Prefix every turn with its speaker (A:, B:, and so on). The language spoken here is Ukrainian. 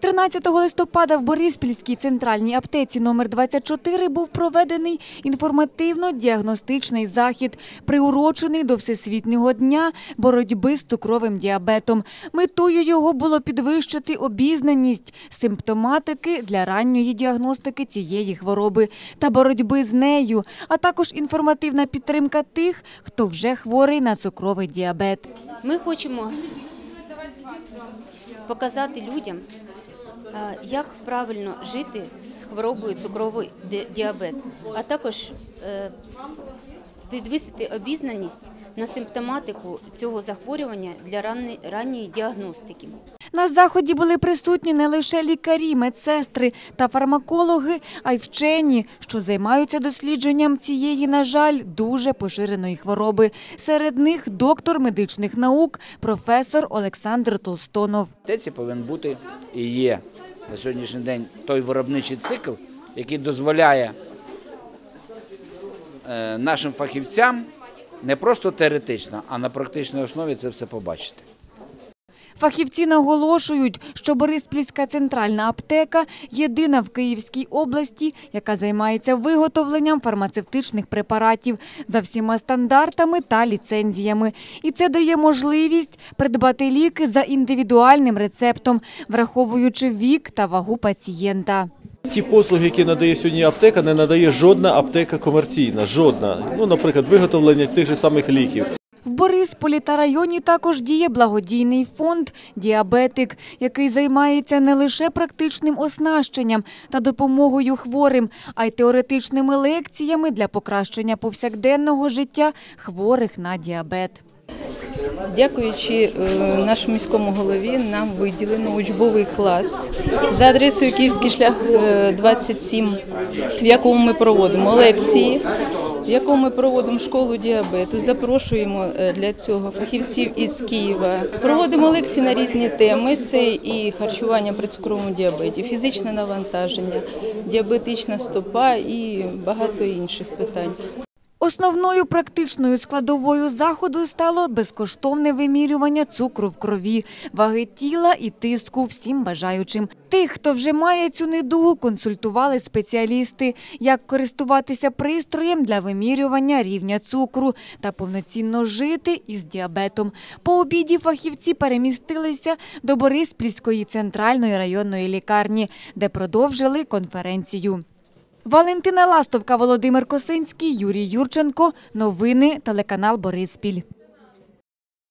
A: 13 листопада в Бориспільській центральній аптеці номер 24 був проведений інформативно-діагностичний захід, приурочений до Всесвітнього дня боротьби з цукровим діабетом. Метою його було підвищити обізнаність симптоматики для ранньої діагностики цієї хвороби та боротьби з нею, а також інформативна підтримка тих, хто вже хворий на цукровий діабет.
B: Ми хочемо показати людям, як правильно жити з хворобою цукровий діабет, а також підвищити обізнаність на симптоматику цього захворювання для ранньої діагностики.
A: На заході були присутні не лише лікарі, медсестри та фармакологи, а й вчені, що займаються дослідженням цієї, на жаль, дуже поширеної хвороби. Серед них доктор медичних наук, професор Олександр Толстонов.
C: В аптеці повинен бути і є на сьогоднішній день той виробничий цикл, який дозволяє нашим фахівцям не просто теоретично, а на практичній основі це все побачити.
A: Фахівці наголошують, що Бориспільська центральна аптека – єдина в Київській області, яка займається виготовленням фармацевтичних препаратів за всіма стандартами та ліцензіями. І це дає можливість придбати ліки за індивідуальним рецептом, враховуючи вік та вагу пацієнта.
D: Ті послуги, які надає сьогодні аптека, не надає жодна аптека комерційна, жодна. Наприклад, виготовлення тих же самих ліків.
A: В Борисполі та районі також діє благодійний фонд «Діабетик», який займається не лише практичним оснащенням та допомогою хворим, а й теоретичними лекціями для покращення повсякденного життя хворих на діабет.
E: Дякуючи нашому міському голові, нам виділено учбовий клас за адресою Київський шлях 27, в якому ми проводимо лекції, в якому ми проводимо школу діабету, запрошуємо для цього фахівців із Києва. Проводимо лекції на різні теми, це і харчування при цукровому діабеті, фізичне навантаження, діабетична стопа і багато інших питань.
A: Основною практичною складовою заходу стало безкоштовне вимірювання цукру в крові, ваги тіла і тиску всім бажаючим. Тих, хто вже має цю недугу, консультували спеціалісти, як користуватися пристроєм для вимірювання рівня цукру та повноцінно жити із діабетом. По обіді фахівці перемістилися до Бориспільської центральної районної лікарні, де продовжили конференцію. Валентина Ластовка, Володимир Косинський, Юрій Юрченко. Новини, телеканал Бориспіль.